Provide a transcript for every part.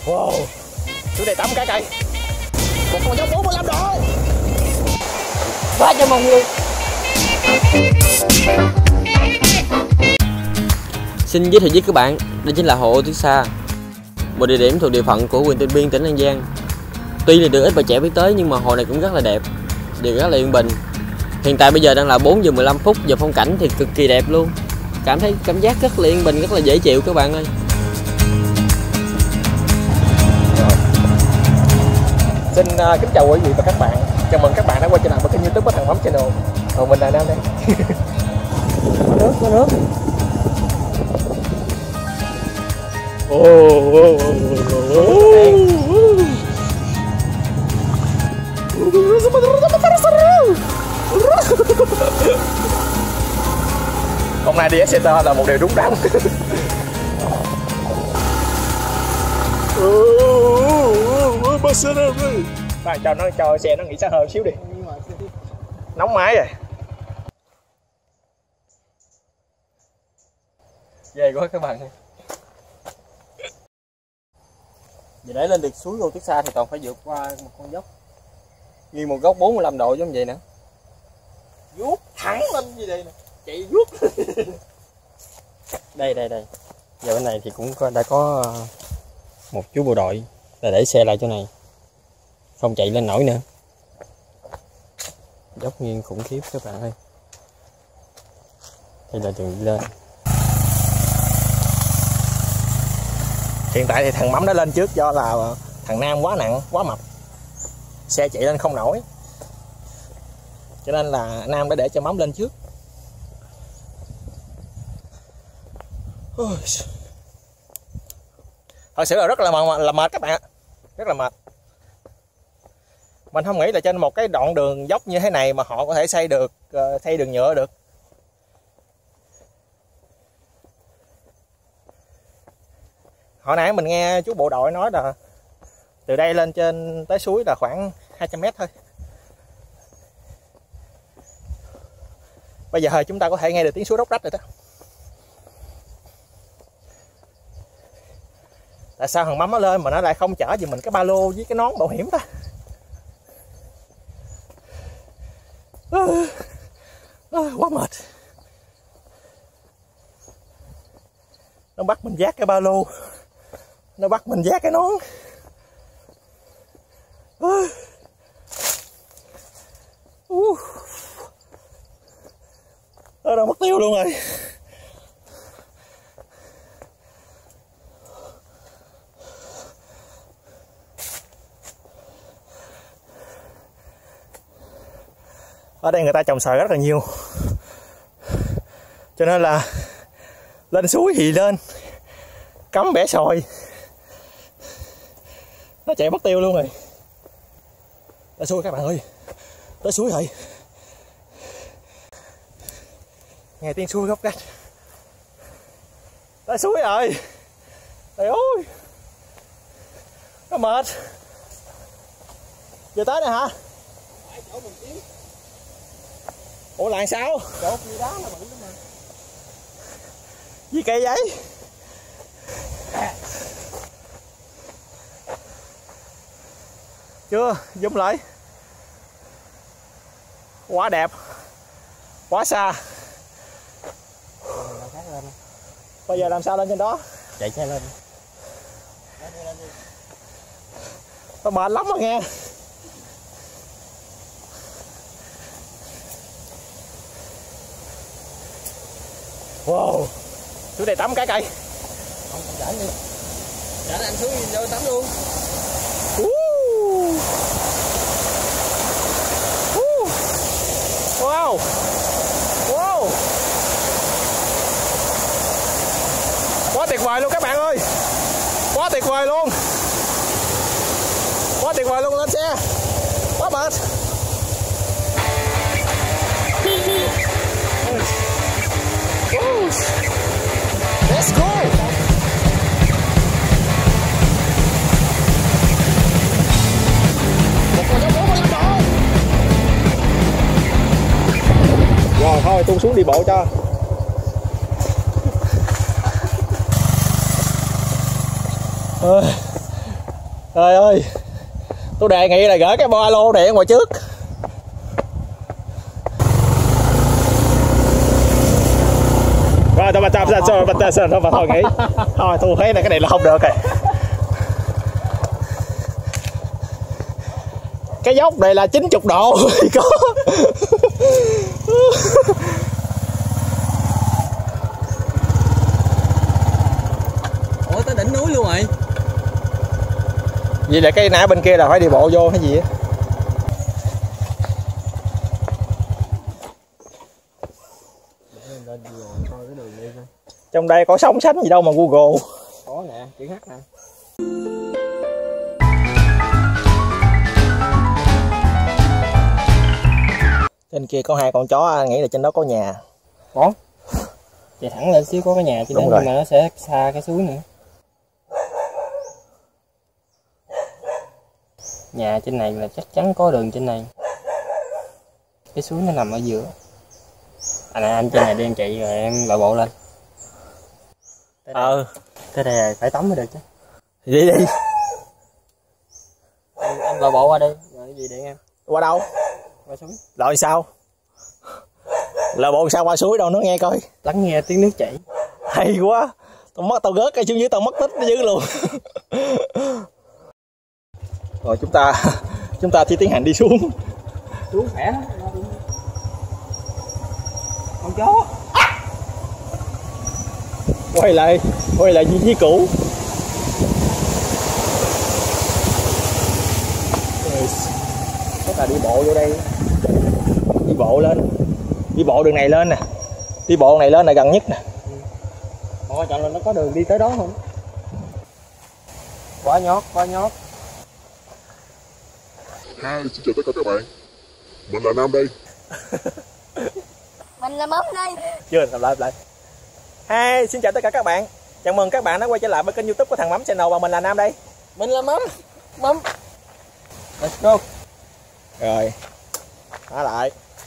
Wow, xuống đây tắm cái cây. Một con dốc 45 độ. Quá cho mong luôn. Xin giới thiệu với các bạn, đây chính là hồ Ô Tuyết Sa, một địa điểm thuộc địa phận của huyện Tịnh Biên, tỉnh An Giang. Tuy là được ít bạn trẻ biết tới nhưng mà hồ này cũng rất là đẹp, đều rất là yên bình. Hiện tại bây giờ đang là 4 giờ 15 phút, giờ phong cảnh thì cực kỳ đẹp luôn. Cảm giác rất là yên bình, rất là dễ chịu các bạn ơi. Xin kính chào quý vị và các bạn. Chào mừng các bạn đã quay trở lại với kênh YouTube của Thằng Mắm Channel. Còn mình là Nam đây. Có nước. Hôm nay đi Exeter là một điều đúng đắn. Phải cho xe nó nghỉ xa hơn xíu đi. Nóng máy rồi. Về quá các bạn. Vì để lên được suối Ô Tuyết Sa thì toàn phải vượt qua một con dốc. Như một góc 45 độ giống vậy nè. Vuốt thẳng lên như vậy nè. Chạy vuốt. Đây. Giờ bên này thì cũng đã có một chú bộ đội là để xe lại chỗ này, không chạy lên nổi nữa. Dốc nghiêng khủng khiếp các bạn ơi. Đây là đường đi lên. Hiện tại thì thằng Mắm đã lên trước do là thằng Nam quá nặng, quá mập, xe chạy lên không nổi, cho nên là Nam đã để cho Mắm lên trước. Thật sự là rất là mệt các bạn ạ, rất là mệt. Mình không nghĩ là trên một cái đoạn đường dốc như thế này mà họ có thể xây đường nhựa được. Hồi nãy mình nghe chú bộ đội nói là từ đây lên trên tới suối là khoảng 200 m thôi. Bây giờ chúng ta có thể nghe được tiếng suối róc rách rồi đó. Tại sao thằng Mắm nó lên mà nó lại không chở gì mình cái ba lô với cái nón bảo hiểm ta? Quá mệt. Nó bắt mình vác cái ba lô, nó bắt mình vác cái nón. Nó đang mất tiêu luôn rồi. Ở đây người ta trồng xoài rất là nhiều, cho nên là lên suối thì lên cắm bẻ xoài, nó chạy mất tiêu luôn rồi. Tới suối các bạn ơi, tới suối rồi, nghe tiếng suối góc rách. Tới suối rồi, trời ơi, nó mệt. Giờ tới nè hả? Ủa là sao? Chỗ kia đá là bự lắm mà. Gì kỳ vậy? Chưa, zoom lại. Quá đẹp, quá xa. Bây giờ làm sao lên trên đó? Chạy xe lên. Tao mệt lắm rồi nghe. Wow, xuống đây tắm cái cây. Không chở đi. Chở anh xuống vô tắm luôn. Wow. Wow. Quá tuyệt vời luôn các bạn ơi. Quá tuyệt vời luôn. Quá tuyệt vời luôn, lên xe. Quá mệt. Let's go. Một con dốc 45 độ. Rồi thôi tôi xuống đi bộ cho. Trời ơi, tôi đề nghị là gửi cái bo alo này ở ngoài trước. Rồi thôi thôi nghỉ. Thôi tôi thấy là cái này là không được rồi. Cái dốc này là 90 độ có. Ủa tới đỉnh núi luôn rồi. Vì là cái nã bên kia là phải đi bộ vô hay gì á. Trong đây có sóng sánh gì đâu mà Google. Có nè, chữ H nè. Trên kia có 2 con chó, nghĩ là trên đó có nhà. Có. Chạy thẳng lên xíu có cái nhà chứ, nhưng mà nó sẽ xa cái suối nữa. Nhà trên này là chắc chắn có đường trên này. Cái suối nó nằm ở giữa. Anh trên này đi em chạy rồi em lội bộ lên. Tới đây là phải tắm mới được chứ. Đi đi. Em lội bộ qua đi, rồi cái gì điện em. Qua đâu? Qua suối. Lội sao? Lội bộ sao qua suối đâu, nó nghe coi. Lắng nghe tiếng nước chảy. Hay quá. Tao gớt cái xuống dưới tao mất tích nó dữ luôn. Rồi chúng ta chỉ tiến hành đi xuống. Xuống khỏe. Con chó. Quay lại vị trí cũ. Chắc là đi bộ vô đây. Đi bộ lên. Đi bộ đường này lên nè. Đi bộ này lên là gần nhất nè. Quan trọng là nó có đường đi tới đó không? Quá nhót. Hi, xin chào tất cả các bạn. Mình là Nam đây. Mình là Mắm đây. Chưa, làm lại. Hi, xin chào tất cả các bạn. Chào mừng các bạn đã quay trở lại với kênh YouTube của thằng Mắm Channel và mình là Nam đây. Mình là Mắm. Let's go. Rồi. Thả lại.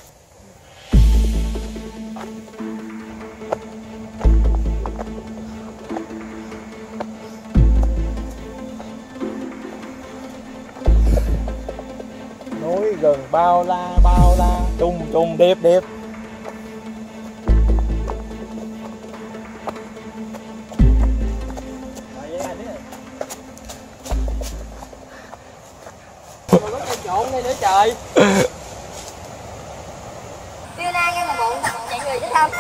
Núi rừng bao la, trùng điệp. Có cây trộn đây nữa trời. Trưa nay nghe mà bụng chạy người chứ không.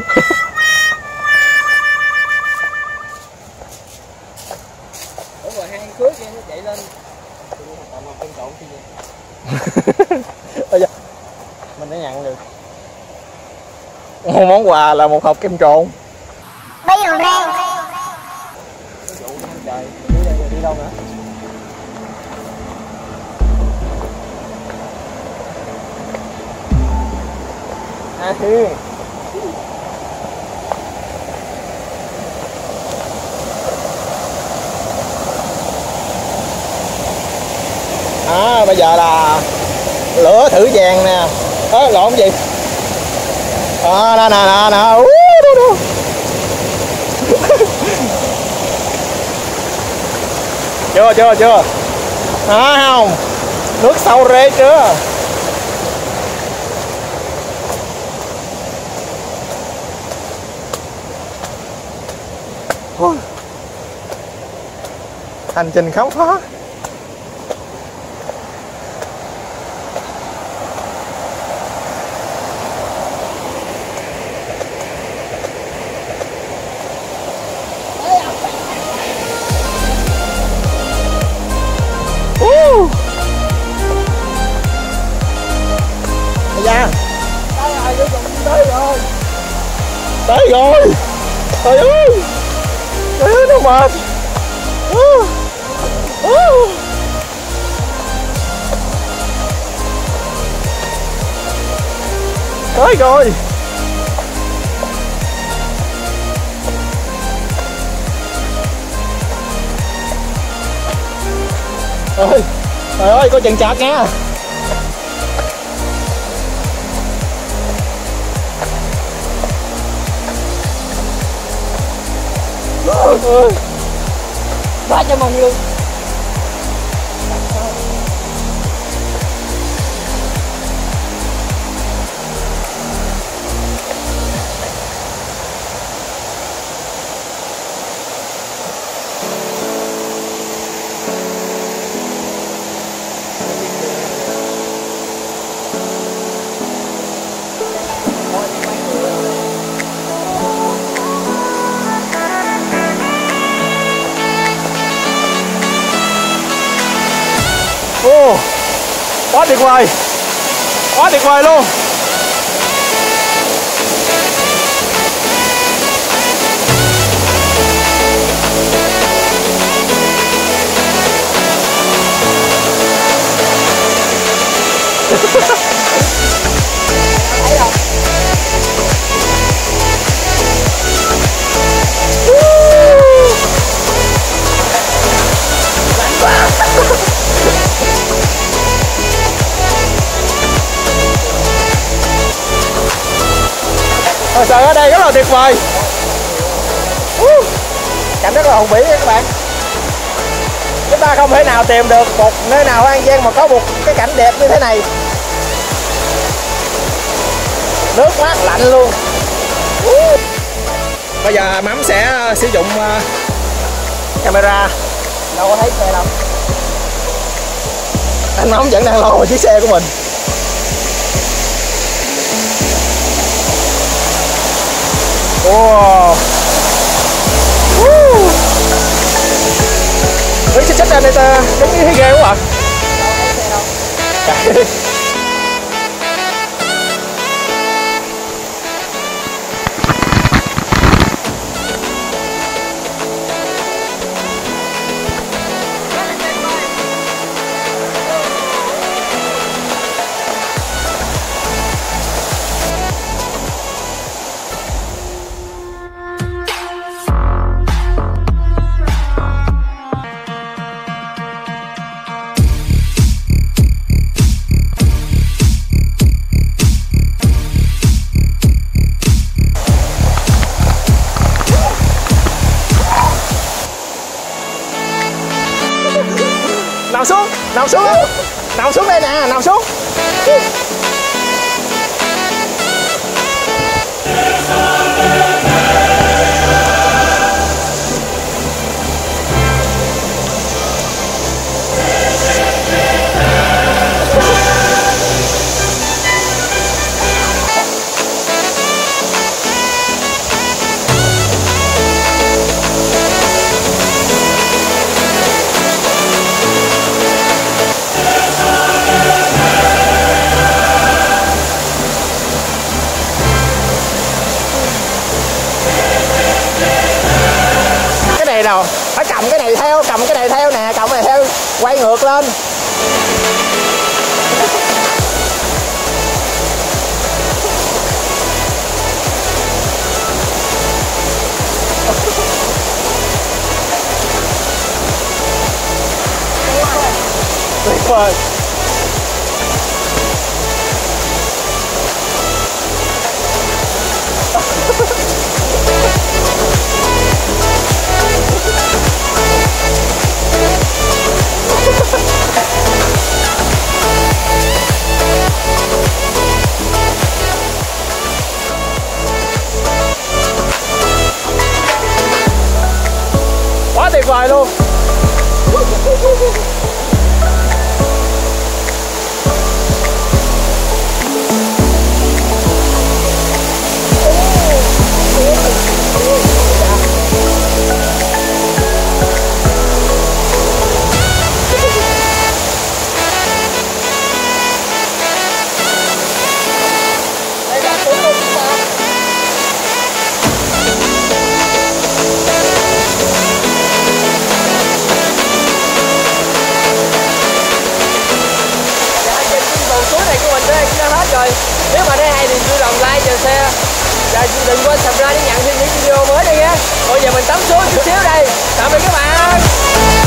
Đúng rồi, hang cước kia nó chạy lên. Còn làm cây trộn chi vậy? Mình đã nhận được một món quà là một hộp kem trộn. Bây giờ rang. Trời, đi đâu nữa? Thiên. Bây giờ là lửa thử vàng nè. Lộn gì? Nè. Chưa. Không. Nước sâu rê chưa? Hành trình khám phá. Da. Tới rồi. Trời ơi nó mệt. Tới rồi. Trời ơi có chần chọt nha. Quá cho mong luôn. Ô, quá tuyệt vời, quá tuyệt vời luôn. Thật sự ở đây rất là tuyệt vời. Cảnh rất là hùng vĩ nha các bạn. Chúng ta không thể nào tìm được một nơi nào ở An Giang mà có một cái cảnh đẹp như thế này. Nước mát lạnh luôn. Bây giờ Mắm sẽ sử dụng camera. Đâu có thấy xe đâu. Anh Mắm vẫn đang lo vào chiếc xe của mình. Wow. Xích ra đây ta đúng thấy ghê quá à. Đâu thấy xe đâu. Nằm xuống, nằm xuống, nằm xuống đây nè, nằm xuống. Nào phải cầm cái này theo, cầm cái này theo nè, cầm cái này theo, quay ngược lên. Tuyệt vời. Quá tuyệt vời luôn. Rồi, nếu mà thấy hay thì vui lòng like và share và đừng quên subscribe để nhận thêm những video mới đây nhé. Bây giờ mình tắm suối chút xíu đây. Tạm biệt các bạn.